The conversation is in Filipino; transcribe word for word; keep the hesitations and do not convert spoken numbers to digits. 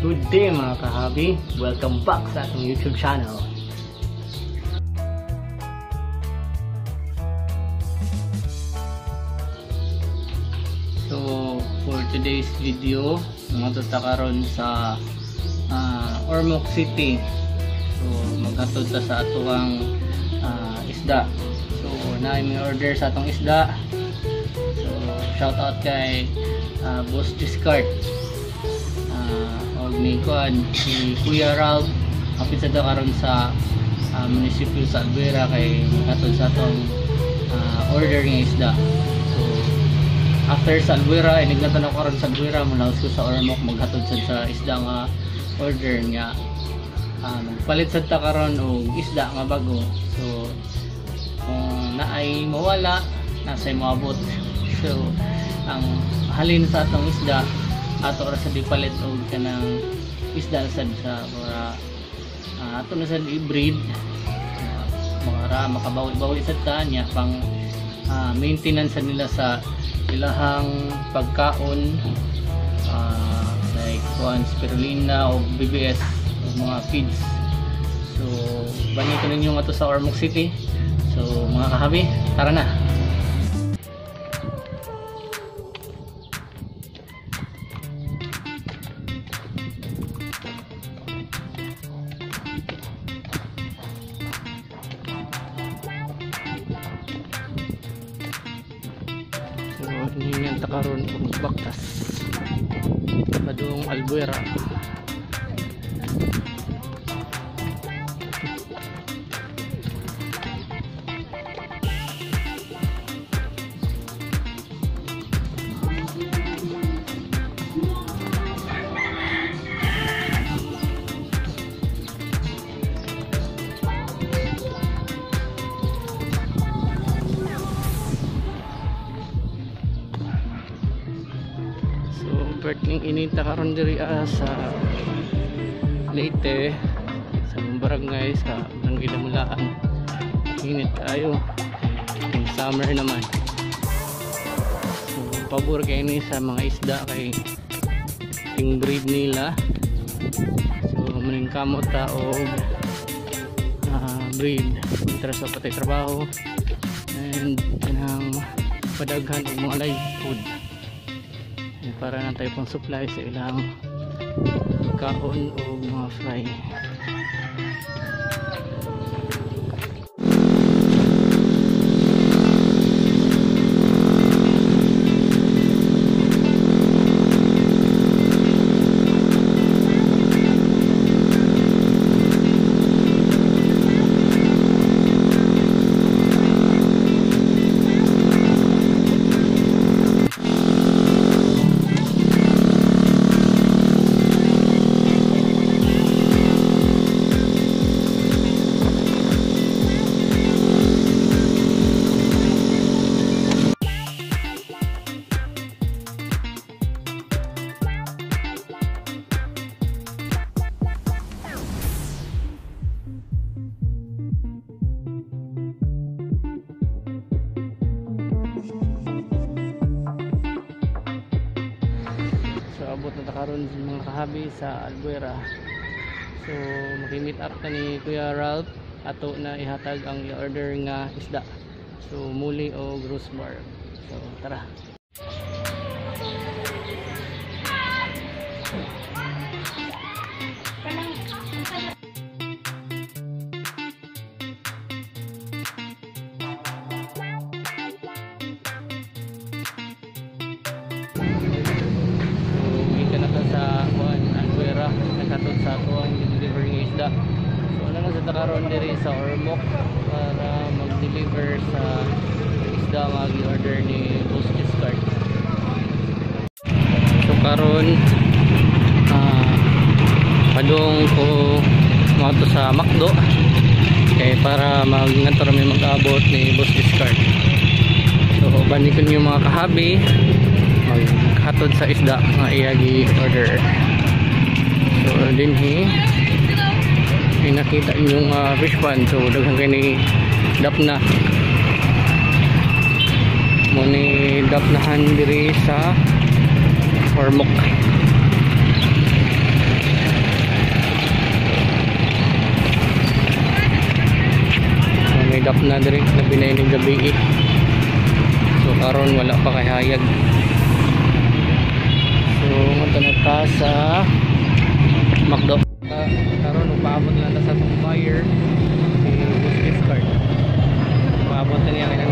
Good day mga kahabi, welcome back sa ating YouTube channel. So for today's video, mga tutakaron sa uh, Ormoc City. So maghatod ta sa atuang uh, isda. So na may order sa atong isda. So shout out kay uh, Boss Discard. Ni kuan si Kuya Ralph kapit sa karon sa uh, munisipyo sa Albuera kay katod sa atong uh, order ng isda. So after sa Albuera iniglatan ako karon sa Albuera mula ko sa Ormoc maghatod sad sa isda nga order niya. Uh, nagpalit sad ta karon og isda nga bago. So kung naay mawala nasay moabot. So ang halin sa atong isda ato ra sa dipalit og kanang isda sad sa para uh, ato na sad i-breed uh, mga ra makabawi-bawi sad ta niya pang uh, maintenance nila sa ilahang pagkaon uh, like kuan spirulina o B B S o mga feeds. So banito ninyo ato sa Ormoc City. So mga kahabi, tara na. Ini yang takaron og baktas padung Albuera. Perting inita karon diri uh, sa Leyte sa barangay sa Barangay Damulaan. Init tayo yung summer naman. So pabor kay ni sa mga isda kay ting breed nila. So maning kamot ta og uh, breed kontra sa patay trabaho and kanang padaghan og mga live food para na tayo pang supply sa ilang kaon o mga fry. Abot na takaron mga kahabi sa Albuera. So makimit up ka ni Kuya Ralph ato na ihatag ang i-order nga isda. So muli o gross bar. So tara. Katod sa atuang deliver ng isda. So ano na sa takaron diri sa Ormoc para mag-deliver sa isda nga gi-order ni Boss Discard. So karon uh, padung ko mato sa Macdo kay para magnganto mi mag-abot ni Boss Discard. So banikon yung mga kahabi maghatod sa isda nga iya gi-order. So din hi may nakita yung uh, fish pan. So daghang kini dapna mo ni dapnahan diri sa Ormoc. stop na diri na binainig gabi eh. So karon wala pa kay hayag. So munta na ta sa McDo. Uh, karon upaabot na ta sa tong buyer si Bus Gift Card. Upaabot na niya kay